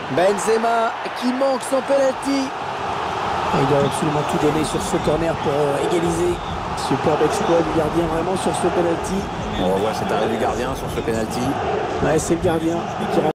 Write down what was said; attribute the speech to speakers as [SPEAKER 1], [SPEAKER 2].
[SPEAKER 1] Benzema qui manque son penalty.
[SPEAKER 2] Il doit absolument tout donner sur ce corner pour égaliser. Superbe exploit du gardien vraiment sur ce penalty.
[SPEAKER 1] On revoit cet arrêt du gardien sur ce penalty.
[SPEAKER 2] Ouais, c'est le gardien qui